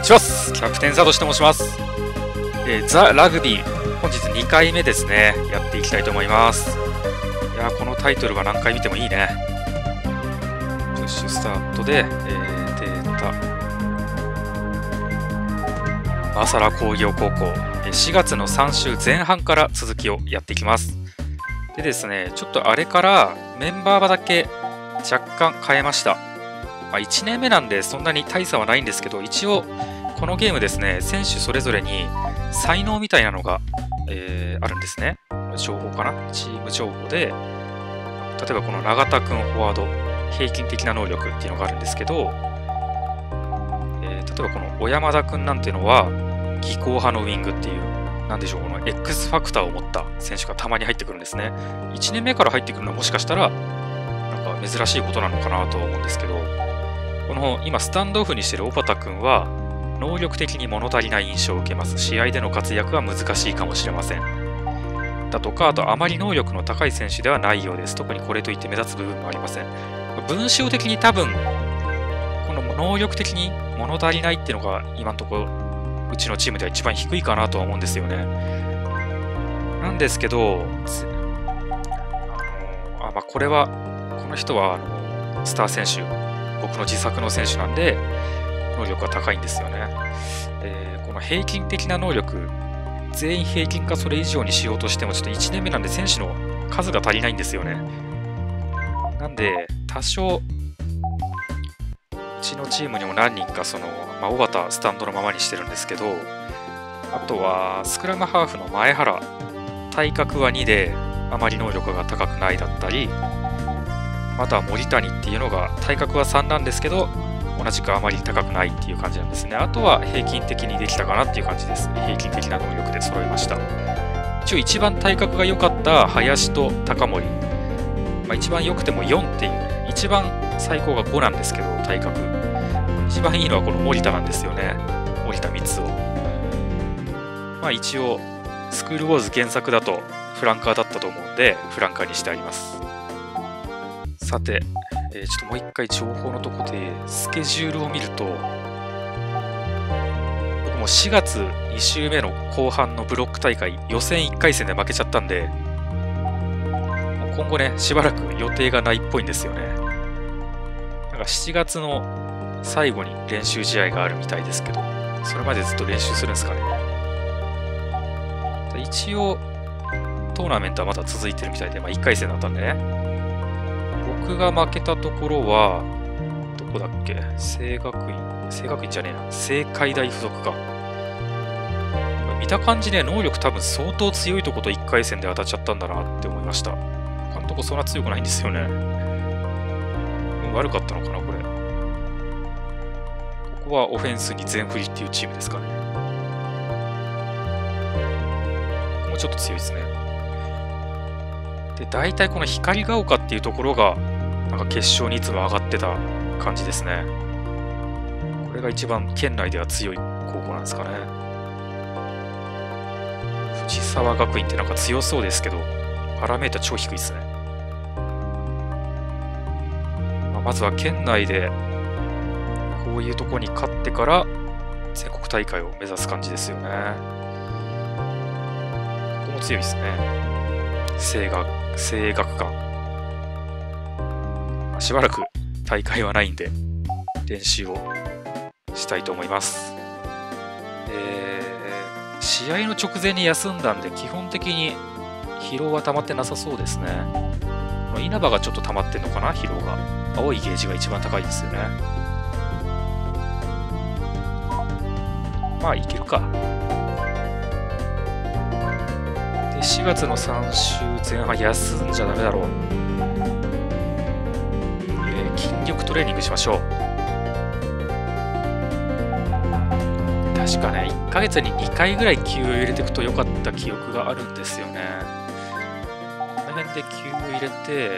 します。キャプテンザとして申します。ザ・ラグビー、本日2回目ですね。やっていきたいと思います。いやー、このタイトルは何回見てもいいね。プッシュスタートで、データ。マサラ工業高校、4月の3週前半から続きをやっていきます。でですね、ちょっとあれからメンバーだけ若干変えました。1年目なんでそんなに大差はないんですけど、一応このゲームですね、選手それぞれに才能みたいなのが、あるんですね。情報かな、チーム情報で、例えばこの永田君フォワード、平均的な能力っていうのがあるんですけど、例えばこの小山田君なんていうのは技巧派のウィングっていう、なんでしょう、この X ファクターを持った選手がたまに入ってくるんですね。1年目から入ってくるのはもしかしたらなんか珍しいことなのかなとは思うんですけど、この今スタンドオフにしている小畑君は能力的に物足りない印象を受けます。試合での活躍は難しいかもしれません。だとか、あとあまり能力の高い選手ではないようです。特にこれといって目立つ部分もありません。文章的に多分、この能力的に物足りないっていうのが今のところうちのチームでは一番低いかなとは思うんですよね。なんですけど、これは、この人はスター選手、僕の自作の選手なんで、能力が高いんですよね。この平均的な能力、全員平均かそれ以上にしようとしても、ちょっと1年目なんで選手の数が足りないんですよね。なんで、多少、うちのチームにも何人か、小畑スタンドのままにしてるんですけど、あとは、スクラムハーフの前原、体格は2で、あまり能力が高くないだったり、あとは森谷っていうのが、体格は3なんですけど、同じくあまり高くないっていう感じなんですね。あとは平均的にできたかなっていう感じです。平均的な能力で揃いました。一応一番体格が良かった林と高森。一番良くても4っていう、一番最高が5なんですけど、体格。一番いいのはこの森田なんですよね。森田光雄。一応、スクールウォーズ原作だとフランカーだったと思うんで、フランカーにしてあります。さて、ちょっともう一回情報のとこでスケジュールを見ると、僕も4月2週目の後半のブロック大会予選1回戦で負けちゃったんで、今後ね、しばらく予定がないっぽいんですよね。なんか7月の最後に練習試合があるみたいですけど、それまでずっと練習するんですかね。一応、トーナメントはまだ続いてるみたいで、1回戦だったんでね。僕が負けたところは、どこだっけ？聖学院じゃねえな。聖海大附属か。見た感じね、能力多分相当強いとこと1回戦で当たっちゃったんだなって思いました。他のとこそんな強くないんですよね。悪かったのかな、これ。ここはオフェンスに全振りっていうチームですかね。ここもちょっと強いですね。で、大体この光が丘っていうところが、なんか決勝にいつも上がってた感じですね。これが一番県内では強い高校なんですかね。藤沢学院ってなんか強そうですけど、パラメータ超低いですね。まずは県内でこういうとこに勝ってから全国大会を目指す感じですよね。ここも強いですね。声楽館。しばらく大会はないんで練習をしたいと思います。試合の直前に休んだんで基本的に疲労は溜まってなさそうですね。この稲葉がちょっと溜まってんのかな、疲労が。青いゲージが一番高いですよね。いけるか。で、4月の3週前半休んじゃダメだろう。筋力トレーニングしましょう。確かね、1ヶ月に2回ぐらい休を入れていくと良かった記憶があるんですよね。この辺で休を入れて、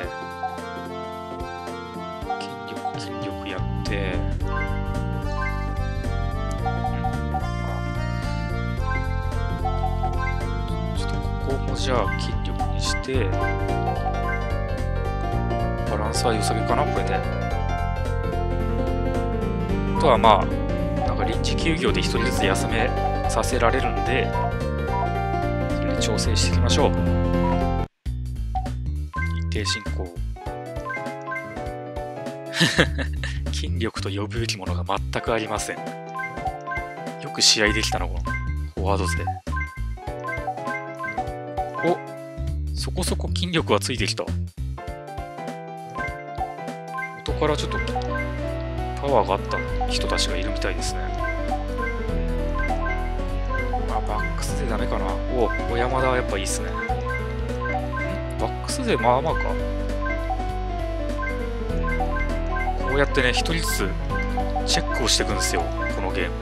筋力やって、ちょっとここもじゃあ筋力にして、バランスは良さげかな、これで。あとは流れ臨時休業で1人ずつ休めさせられるんで、それで調整していきましょう。一定進行。筋力と呼ぶべきものが全くありません。よく試合できたの、このフォワード勢。お、そこそこ筋力はついてきた。元からちょっとパワーがあった人たちがいるみたいですね。あ、バックス勢ダメかな。お、小山田はやっぱいいっすね。バックス勢まあまあか。こうやってね、一人ずつチェックをしていくんですよ、このゲーム。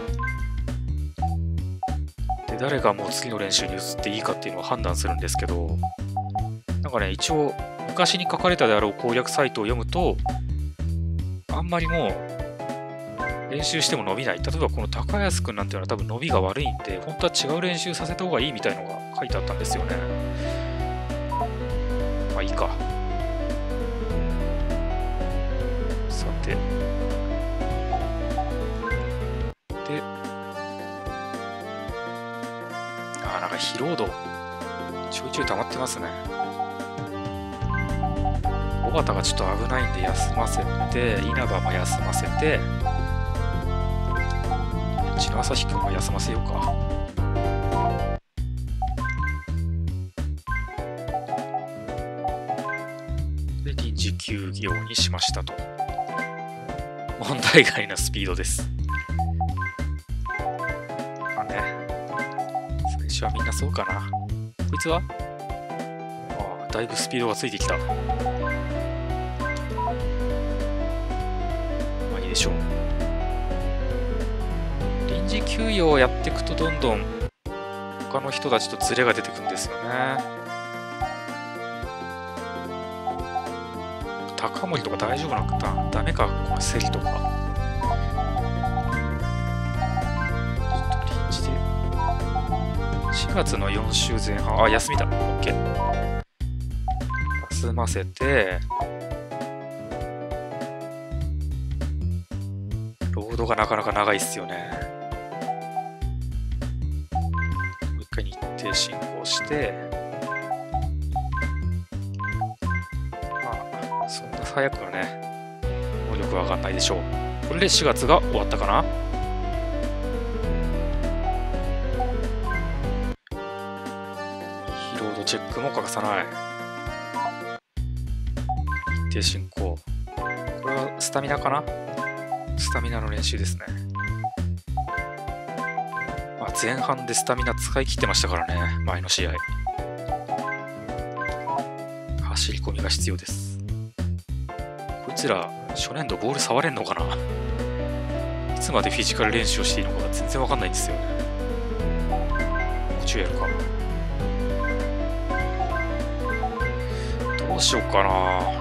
で、誰がもう次の練習に移っていいかっていうのを判断するんですけど、なんかね、一応昔に書かれたであろう攻略サイトを読むと、あんまりもう練習しても伸びない。例えばこの高安くんなんていうのは多分伸びが悪いんで、本当は違う練習させた方がいいみたいのが書いてあったんですよね。まあいいか。さて。で、なんか疲労度、ちょいちょい溜まってますね。小畑がちょっと危ないんで休ませて、稲葉も休ませて、うちの朝日くんも休ませようか。で、臨時休業にしましたと。問題外なスピードです。まあね、最初はみんなそうかな。こいつはだいぶスピードがついてきた。まあいいでしょう。臨時休養をやっていくとどんどん他の人たちとズレが出てくるんですよね。高森とか大丈夫なのかな。ダメか、このセリとか。ちょっと臨時で。4月の4週前半、休みだ。OK。休ませて、ロードがなかなか長いっすよね。もう一回日程進行して、そんな早くはね、能力は上がんないでしょう。これで4月が終わったかな。疲労度チェックも欠かさない。日程進行。これはスタミナかな。スタミナの練習ですね。前半でスタミナ使い切ってましたからね、前の試合。走り込みが必要です。こいつら、初年度ボール触れんのかな。いつまでフィジカル練習をしていいのかが全然わかんないんですよね。もうちょいやるか。どうしようかな。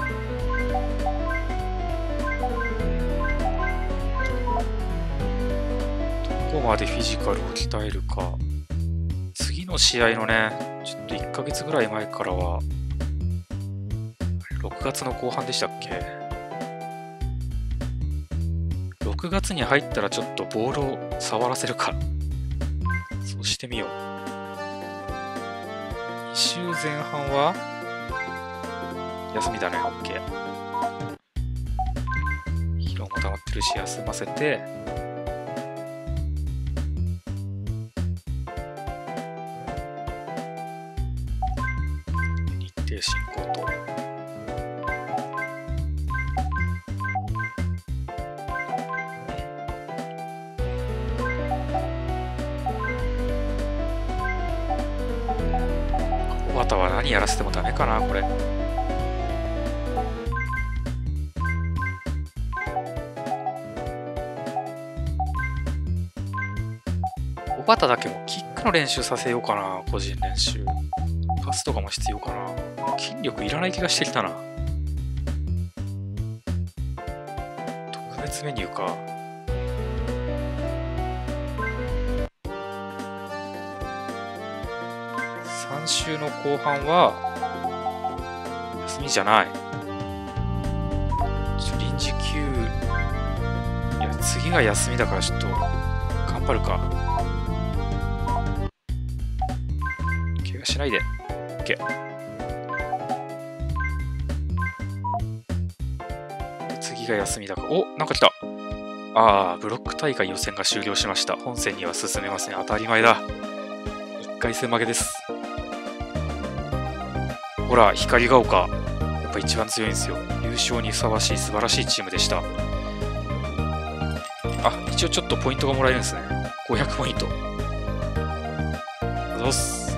どこまでフィジカルを鍛えるか。次の試合のね、ちょっと1ヶ月ぐらい前からは、6月の後半でしたっけ。6月に入ったらちょっとボールを触らせるか。そうしてみよう。2週前半は休みだね、OK。疲労も溜まってるし、休ませて、日程進行と。小畑は何やらせてもダメかな、これ。小畑だけもキックの練習させようかな、個人練習。パスとかも必要かな。筋力いらない気がしてきたな。特別メニューか。3週の後半は休みじゃない。臨時休、いや次が休みだからちょっと頑張るか。怪我しないで。OK。で、次が休みだから。お、なんか来た。ああ、ブロック大会予選が終了しました。本戦には進めません。当たり前だ。1回戦負けです。ほら、光が丘。やっぱ一番強いんですよ。優勝にふさわしい素晴らしいチームでした。あ、一応ちょっとポイントがもらえるんですね。500ポイント。どうす。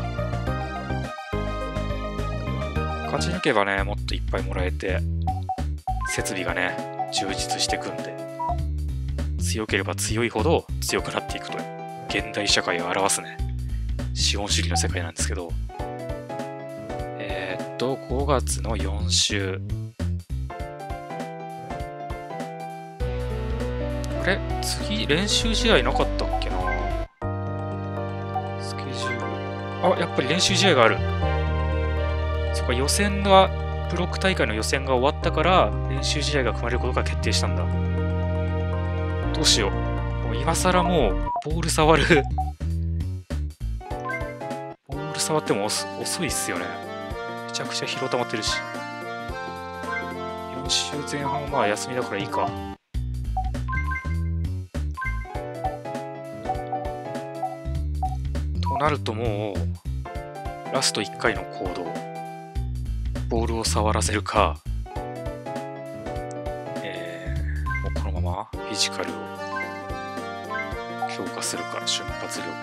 勝ち抜けばね、もっといっぱいもらえて、設備がね、充実していくんで、強ければ強いほど強くなっていくという、現代社会を表すね、資本主義の世界なんですけど、5月の4週。あれ次、練習試合なかったっけな。スケジュール。あ、やっぱり練習試合がある。そっか、予選が、ブロック大会の予選が終わったから、練習試合が組まれることが決定したんだ。どうしよう。もう今更もう、ボール触る。ボール触っても遅いっすよね。めちゃくちゃ疲労溜まってるし。4週前半はまあ休みだからいいか。となるともう、ラスト1回の行動。ボールを触らせるか、もうこのままフィジカルを強化するか、瞬発力。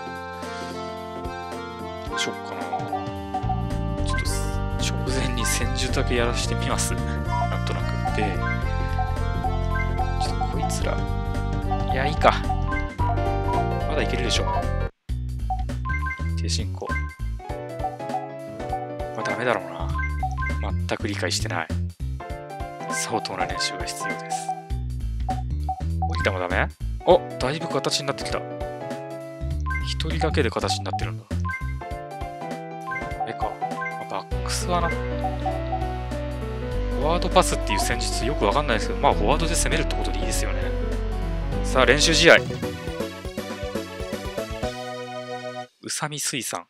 どうしよっかな。ちょっと直前に戦術だけやらしてみます。なんとなく。で、ちょっとこいつら、いや、いいか。まだいけるでしょ。低進行。まあ、ダメだろうな。全く理解してない。相当な練習が必要です。降りてもダメ？お、だいぶ形になってきた。一人だけで形になってるんだ。か。バックスはな。フォワードパスっていう戦術よくわかんないですけど、まあフォワードで攻めるってことでいいですよね。さあ、練習試合。宇佐美水産。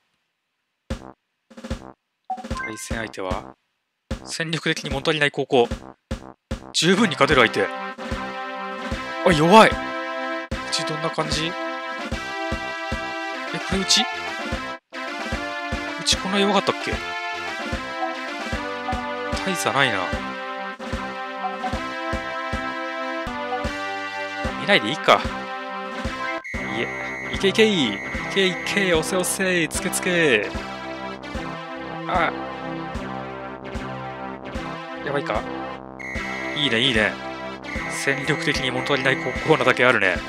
対戦相手は、戦力的に物足りない高校。十分に勝てる相手。あ、弱い。うちどんな感じ？これうちこんな弱かったっけ？大差ないな。見ないでいいか。いえ、いけいけいけいけ、押せ押せ、つけつけ。あ、やばいか。いいねいいね。戦力的に物足りない高校なだけあるね。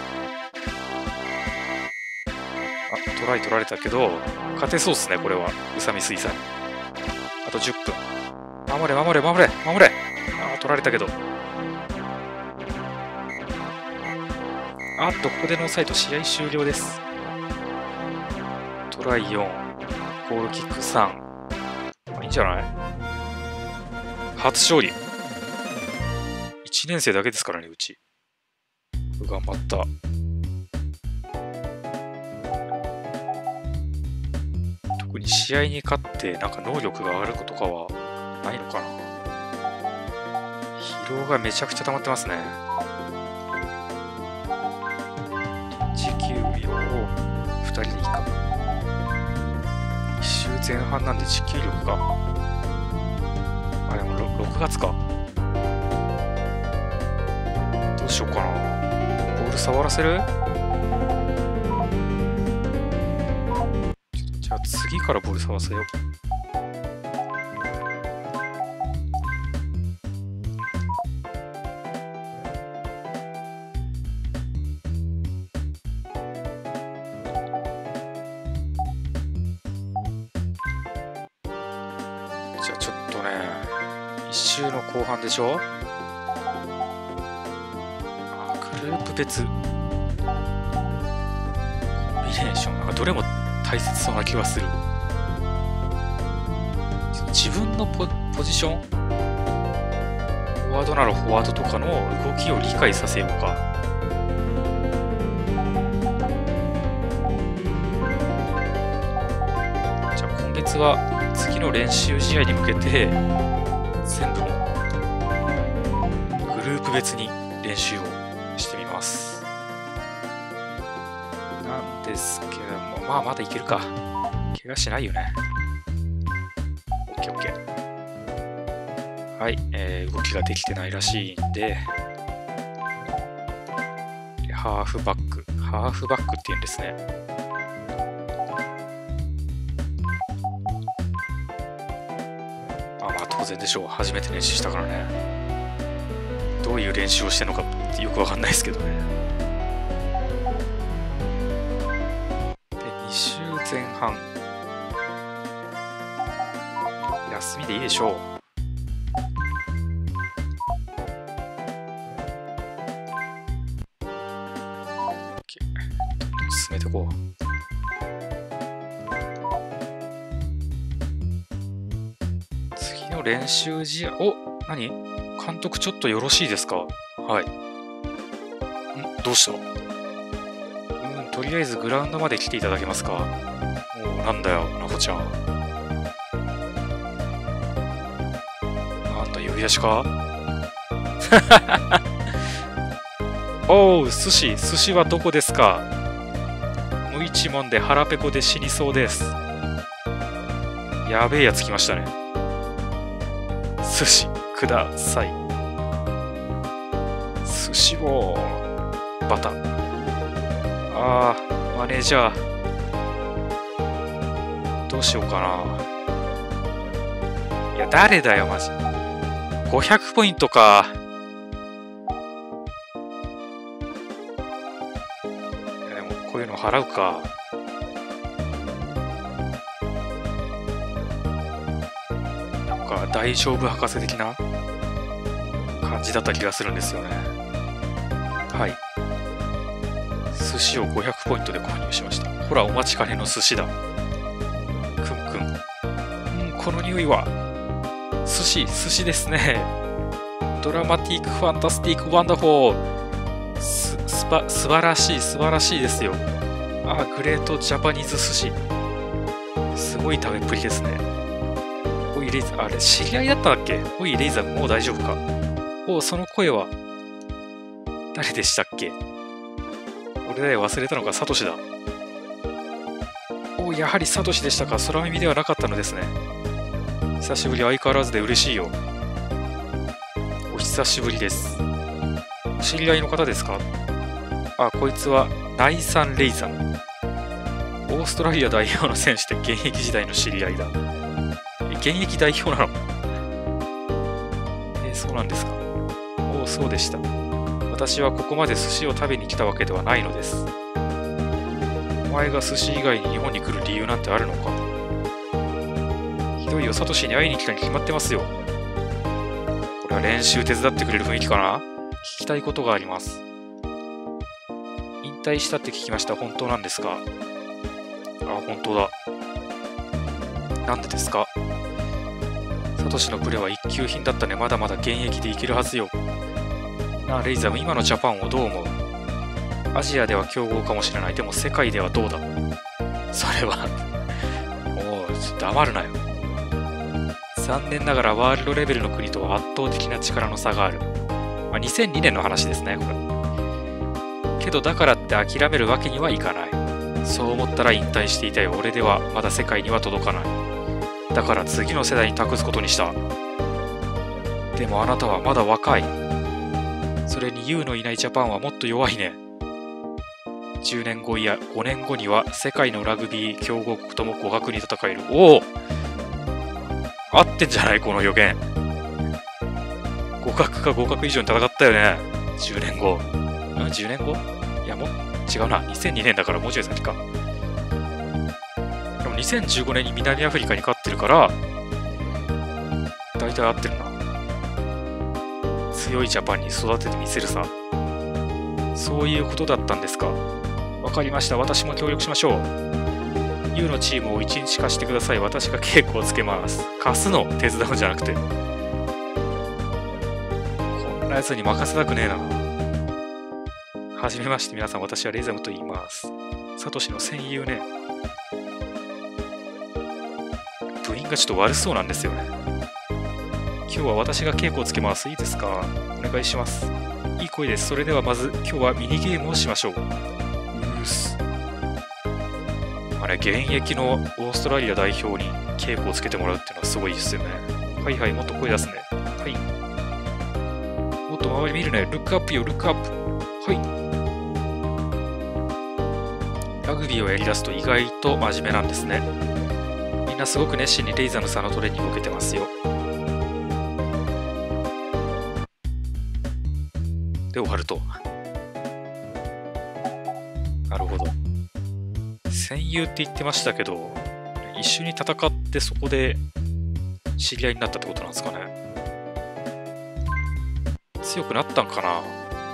あ、トライ取られたけど勝てそうっすね。これは宇佐美水産。あと10分。守れ守れ守れ守れ。あ、取られたけど。あっと、ここでノーサイド、試合終了です。トライ4、ゴールキック3。いいんじゃない？初勝利。1年生だけですからね、うち。頑張った。特に試合に勝ってなんか能力が上がることかはないのかな。疲労がめちゃくちゃ溜まってますね。持久量を2人でいいか。1周前半なんで持久力か。あ、でも6月か。どうしようかな。ボール触らせる？じゃあ次からボール触らせよう。じゃあちょっとね、1周の後半でしょ。グループ別コンビネーション、なんかどれも大切そうな気がする。自分のポジション、フォワードならフォワードとかの動きを理解させようか。 ずは次の練習試合に向けて全部グループ別に練習をしてみます。なんですけども、まあまだいけるか。怪我しないよね。OK。はい、動きができてないらしいんで、ハーフバックって言うんですね。まあ当然でしょう。初めて練習したからね。どういう練習をしてるのかよくわかんないですけどね。で、2週前半。休みでいいでしょう。進めていこう。次の練習試合、何？監督ちょっとよろしいですか？はい。どうした？とりあえずグラウンドまで来ていただけますか？なんだよ、なほちゃん。なんだ、呼び出しか？おう、寿司はどこですか？無一文で腹ペコで死にそうです。やべえやつ来ましたね。寿司ください。寿司をバタ。マネージャーどうしようかな。いや、誰だよマジ。500ポイントか。でもこういうの払うか。なんか大丈夫博士的な感じだった気がするんですよね。はい。寿司を500ポイントで購入しました。ほら、お待ちかねの寿司だ。くん。この匂いは寿司ですね。ドラマティック、ファンタスティック、ワンダフォー。素晴らしいですよ。グレートジャパニーズ寿司。すごい食べっぷりですね。おい、レイザー、あれ、知り合いだったんだっけ？おい、レイザー、もう大丈夫か？その声は、誰でしたっけ？俺だよ、忘れたのか、サトシだ。やはりサトシでしたか。空耳ではなかったのですね。久しぶり、相変わらずで嬉しいよ。お久しぶりです。お知り合いの方ですか？こいつはナイサン・レイザン。オーストラリア代表の選手で現役時代の知り合いだ。現役代表なの？そうなんですか。そうでした。私はここまで寿司を食べに来たわけではないのです。お前が寿司以外に日本に来る理由なんてあるのか？ひどいよ、サトシに会いに来たに決まってますよ。これは練習手伝ってくれる雰囲気かな？聞きたいことがあります。引退したって聞きました。本当なんですか？本当だ。なんでですか？サトシのプレーは一級品だったね。まだまだ現役でいけるはずよ。レイザー、今のジャパンをどう思う？アジアでは強豪かもしれない。でも世界ではどうだ？それはちょっと黙るなよ。残念ながらワールドレベルの国とは圧倒的な力の差がある。2002年の話ですね、これ。けどだからって諦めるわけにはいかない。そう思ったら引退していたよ。俺ではまだ世界には届かない。だから次の世代に託すことにした。でもあなたはまだ若い。それに YOU のいないジャパンはもっと弱いね。10年後や5年後には世界のラグビー強豪国とも互角に戦える。合ってんじゃないこの予言。互角か互角以上に戦ったよね。10年後。10年後？いや、もう違うな。2002年だからもうちょい先か。でも2015年に南アフリカに勝ってるから、大体合ってるな。強いジャパンに育ててみせるさ。そういうことだったんですか。わかりました。私も協力しましょう。YOU のチームを1日貸してください。私が稽古をつけます。貸すの？手伝うんじゃなくて。こんなやつに任せたくねえな。はじめまして、皆さん。私はレイザムと言います。サトシの戦友ね。 因がちょっと悪そうなんですよね。今日は私が稽古をつけます。いいですか？お願いします。いい声です。それではまず今日はミニゲームをしましょう。あれ、現役のオーストラリア代表に稽古をつけてもらうっていうのはすごいですよね。はいはい、もっと声出すね。はい。もっと周り見るね。ルックアップよ、ルックアップ。はい。ラグビーをやりだすと意外と真面目なんですね。みんなすごく熱心にレイザムさんのトレーニングを受けてますよ。で終わると。なるほど。戦友って言ってましたけど、一緒に戦ってそこで知り合いになったってことなんですかね。強くなったんかな。よ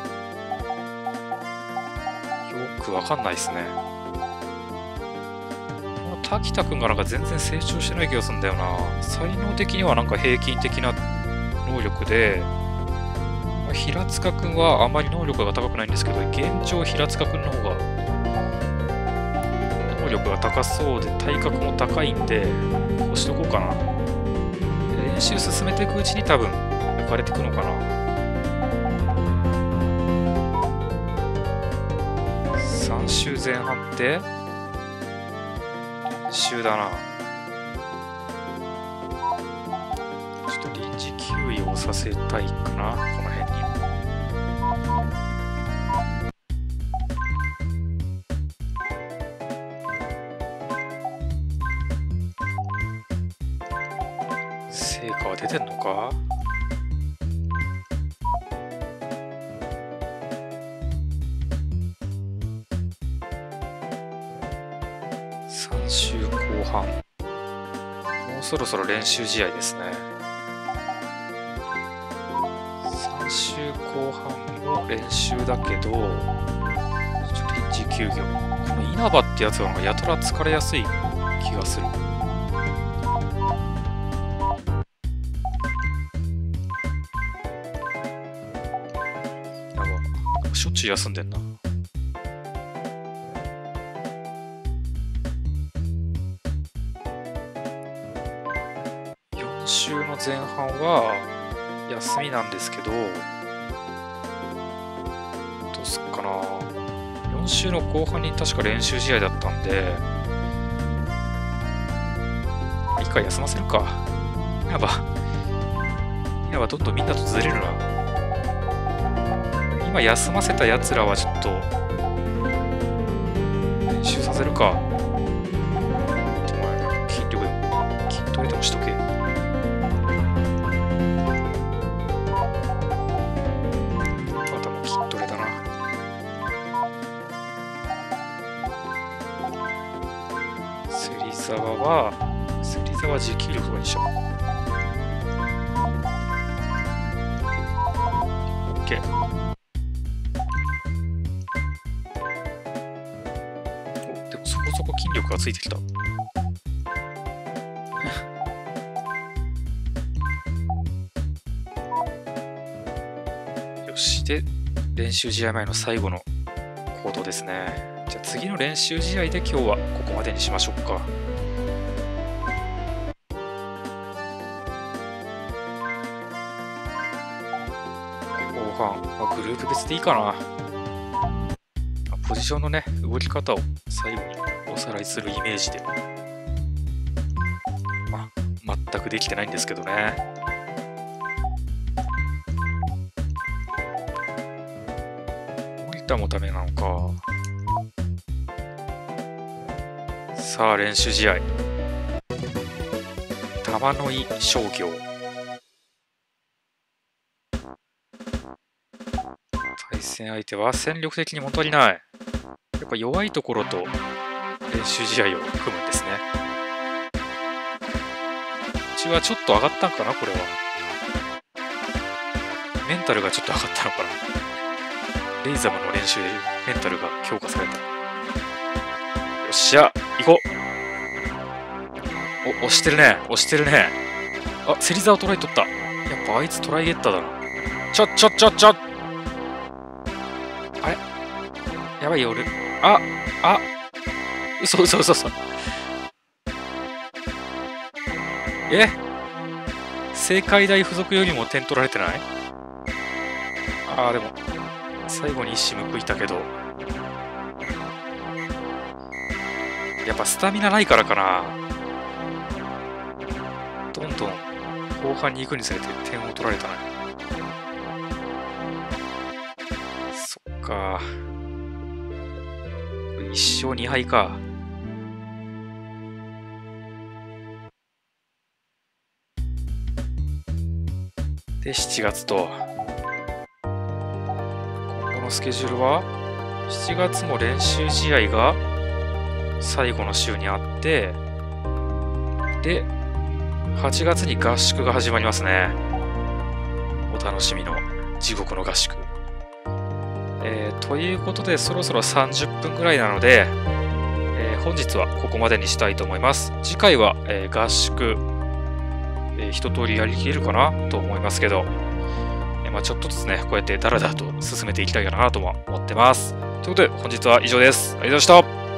くわかんないですね。この滝田くんがなんか全然成長してない気がするんだよな。才能的にはなんか平均的な能力で、平塚くんはあまり能力が高くないんですけど、現状平塚くんの方が能力が高そうで体格も高いんで、こうしとこうかな。練習進めていくうちに多分抜かれていくのかな。3周前半って練習だな。ちょっと臨時休養させたいかな、この辺に。成果は出てんのか？3週後半。もうそろそろ練習試合ですね。3週後半の練習だけど、臨時休業。この稲葉ってやつはなんかやたら疲れやすい気がする。しょっちゅう休んでんな。4週の前半は休みなんですけど、どうすっかな。4週の後半に確か練習試合だったんで、一回休ませるか。稲葉どんどんみんなとずれるな。今休ませたやつらはちょっと練習させるか。筋トレでもしとけ。またもう筋トレだな。芹沢持久力にしよう。OK。そこそこ筋力がついてきた。よし。で、練習試合前の最後の行動ですね。じゃあ次の練習試合で今日はここまでにしましょうか。後半、グループ別でいいかな。ポジションのね、動き方を最後におさらいするイメージで。全くできてないんですけどね。森田もダメなのか。さあ、練習試合。玉の井商業。対戦相手は戦力的に物足りない。やっぱ弱いところと練習試合を組むんですね。うちはちょっと上がったんかな、これは。メンタルがちょっと上がったのかな。レイザムの練習でメンタルが強化された。よっしゃ、行こう。押してるね、押してるね。あ、芹沢トライ取った。やっぱあいつトライゲッターだな。ちょあれやばいよ、俺。嘘。 え、青海大附属よりも点取られてない？ああ、でも、最後に一矢報いたけど。やっぱスタミナないからかな。どんどん後半に行くにつれて点を取られたね。そっか。1勝2敗か。で、7月と。今後のスケジュールは、7月も練習試合が最後の週にあって、で、8月に合宿が始まりますね。お楽しみの地獄の合宿。ということで、そろそろ30分ぐらいなので、本日はここまでにしたいと思います。次回は、合宿、一通りやりきれるかなと思いますけど、ちょっとずつね、こうやってダラダラと進めていきたいかなとも思ってます。ということで、本日は以上です。ありがとうございました。